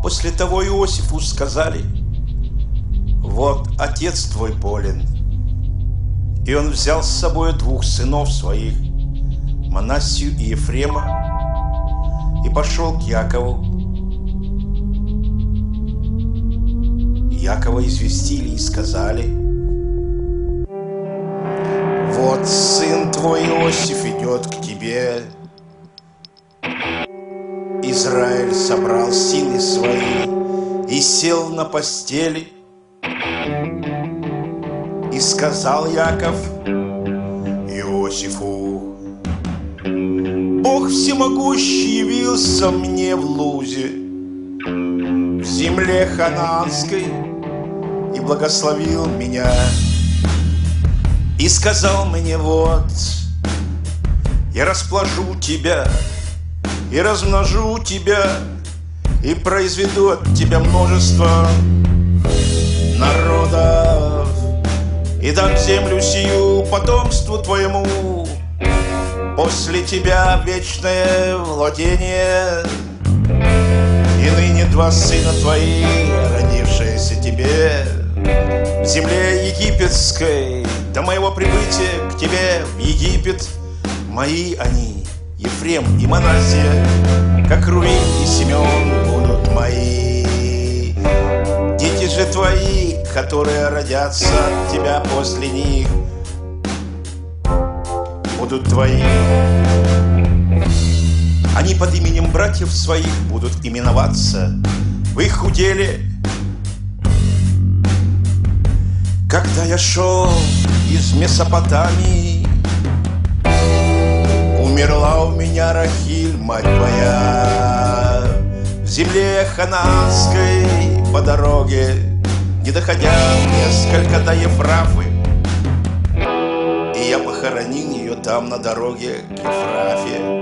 После того Иосифу сказали: вот отец твой болен. И он взял с собой двух сынов своих, Манассию и Ефрема, и пошел к Якову. Якова известили и сказали: вот сын твой Иосиф идет к тебе. Израиль собрал силы свои и сел на постели. И сказал Яков Иосифу: Бог всемогущий явился мне в Лузе, в земле ханаанской, и благословил меня. И сказал мне: вот, я распложу тебя, и размножу тебя, и произведу от тебя множество народов, и дам землю сию потомству твоему, после тебя вечное владение. И ныне два сына твои, родившиеся тебе в земле египетской, до моего прибытия к тебе в Египет, мои они, Ефрем и Манассия, как Рувим и Симеон, будут мои. Дети же твои, которые родятся от тебя после них, будут твои. Они под именем братьев своих будут именоваться в их уделе. Когда я шел из Месопотамии, умерла у меня Рахиль, мать моя, в земле ханаанской по дороге, не доходя несколько до Ефрафы. И я похоронил ее там на дороге к Ефрафе,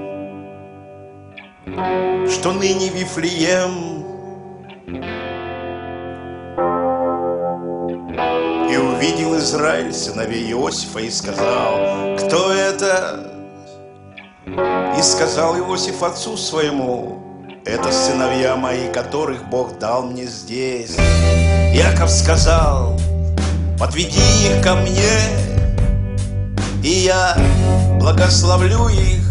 что ныне Вифлеем. И увидел Израиль сыновей Иосифа и сказал: кто это? И сказал Иосиф отцу своему: это сыновья мои, которых Бог дал мне здесь. Яков сказал: подведи их ко мне, и я благословлю их.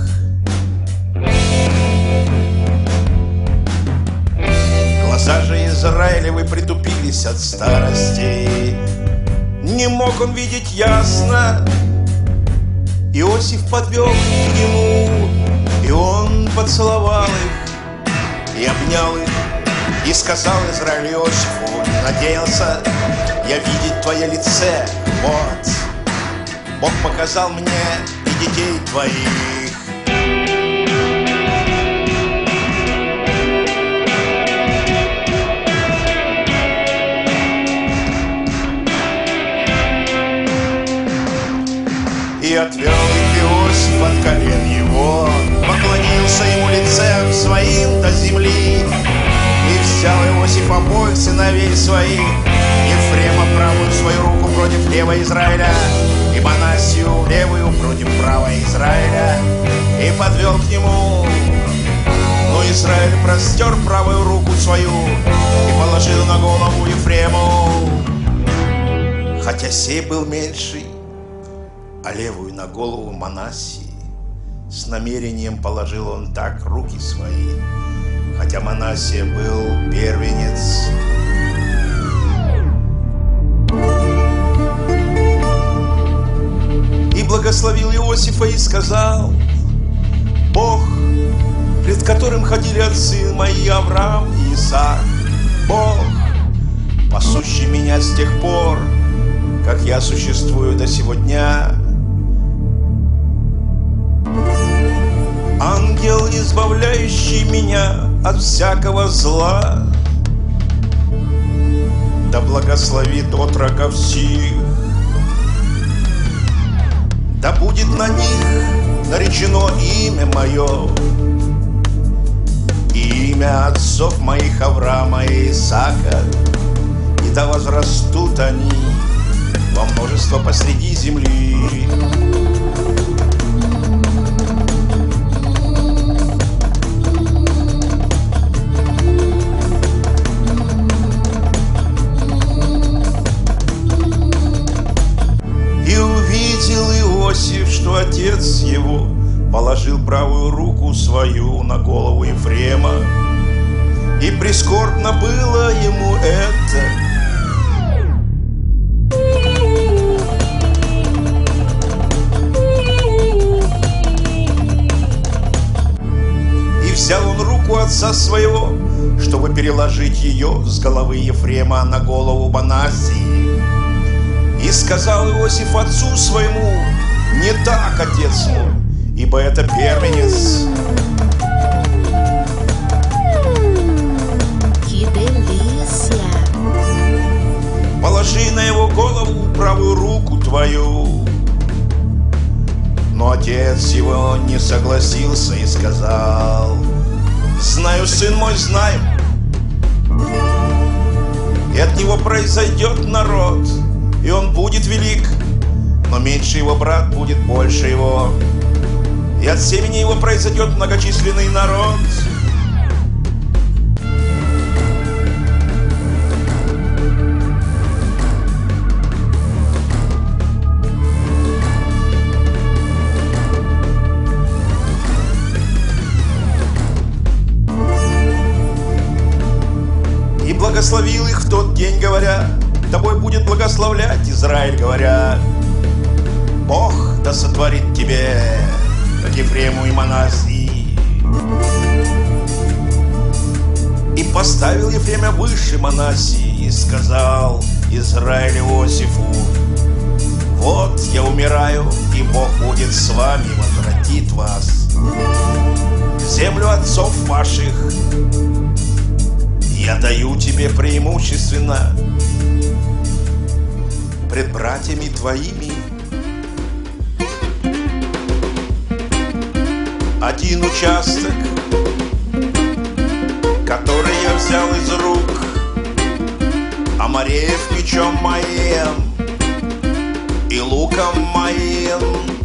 Глаза же Израилевы притупились от старости, не мог он видеть ясно. Иосиф подвел их к нему, и он поцеловал их и обнял их. И сказал Израиль Иосифу: надеялся я видеть твое лице. Вот, Бог показал мне и детей твоих. И отвел их Иосиф от колен его, поклонился ему лицем своим до земли. И взял Иосиф обоих сыновей своих, Ефрема правую свою руку против левой Израиля, и Манассию левую против правой Израиля, и подвел к нему. Но Израиль простер правую руку свою и положил на голову Ефрему, хотя сей был меньший, а левую на голову Манассии. С намерением положил он так руки свои, хотя Манассия был первенец. И благословил Иосифа и сказал: Бог, пред которым ходили отцы мои Авраам и Исаак, Бог, пасущий меня с тех пор, как я существую до сего дня, ангел, избавляющий меня от всякого зла, да благословит отроков сих, да будет на них наречено имя мое и имя отцов моих Авраама и Исаака, и да возрастут они во множество посреди земли. положил правую руку свою на голову Ефрема, и прискорбно было ему это. И взял он руку отца своего, чтобы переложить ее с головы Ефрема на голову Манасии. И сказал Иосиф отцу своему: не так, отец мой, ибо это первенец. Положи на его голову правую руку твою. Но отец его не согласился и сказал: знаю, сын мой, знаю, и от него произойдет народ, и он будет велик, но меньше его брат будет больше его, и от семени его произойдет многочисленный народ. И благословил их в тот день, говоря: тобой будет благословлять Израиль, говоря: Бог да сотворит тебе, как Ефрему и Манасии. И поставил Ефремя выше Манасии, и сказал Израиль Иосифу: вот я умираю, и Бог будет с вами, возвратит вас в землю отцов ваших. Я даю тебе преимущественно пред братьями твоими. Один участок, который я взял из рук Амореев мечом моим и луком моим,